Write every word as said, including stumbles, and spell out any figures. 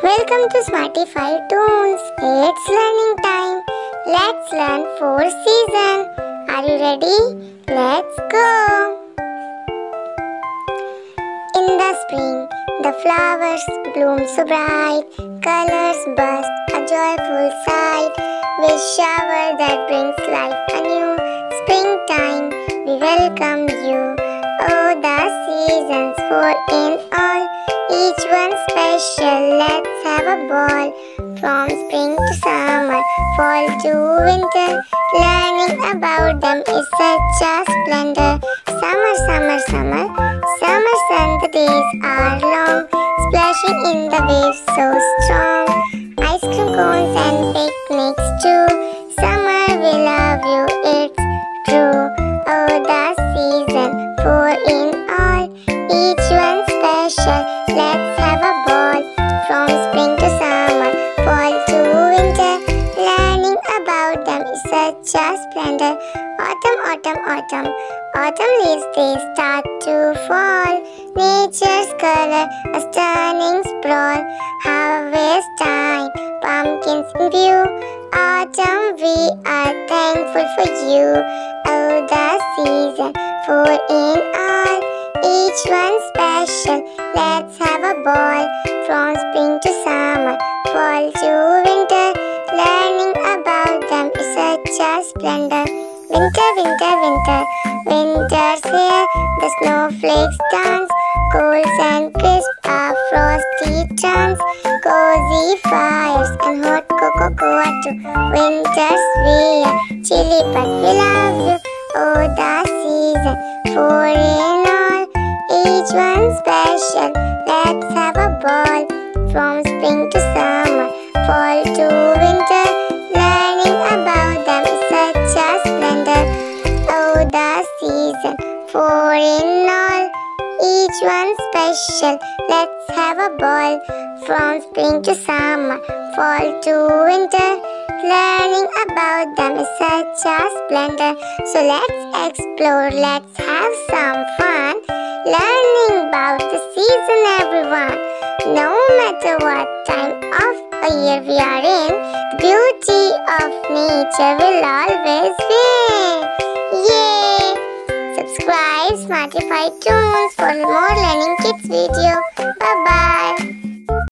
Welcome to Smartify Toons. It's learning time. Let's learn four seasons. Are you ready? Let's go. In the spring, the flowers bloom so bright. Colors burst, a joyful sight. With shower that brings life anew. Springtime, we welcome you. Oh, the seasons, four in all. Each one special, let's have a ball. From spring to summer, fall to winter. Learning about them is such a splendor. Summer, summer, summer. Summer sun, the days are long. Splashing in the waves so strong. Ice cream cones and picnics too. Summer, we love you, it's true. Oh, the season, four in all. Each one special, let's have a ball. From spring to summer, fall to winter. Learning about them is such a splendor. Autumn, autumn, autumn. Autumn leaves, they start to fall. Nature's color, a stunning sprawl. Harvest time, pumpkins in view. Autumn, we are thankful for you. Oh, the season, four in all. Each one special, let's have a ball. From spring to summer, fall to winter. Learning about them is such a splendor. Winter, winter, winter. Winter's here, the snowflakes dance. Cold and crisp, our frosty trunks. Cozy fires and hot cocoa too. Winter's we are chilly but we love you. Oh, the season, four in all. Each one special, let's have a ball. From spring to summer, fall to winter. Learning about them is such a splendor. Oh, the season, four in all. Each one special, let's have a ball. From spring to summer, fall to winter. Learning about them is such a splendor. So let's explore, let's have some fun. Learning about the season, everyone. No matter what time of a year we are in, the beauty of nature will always win. Yay! Subscribe Smartify Toons for more learning kids video. Bye bye.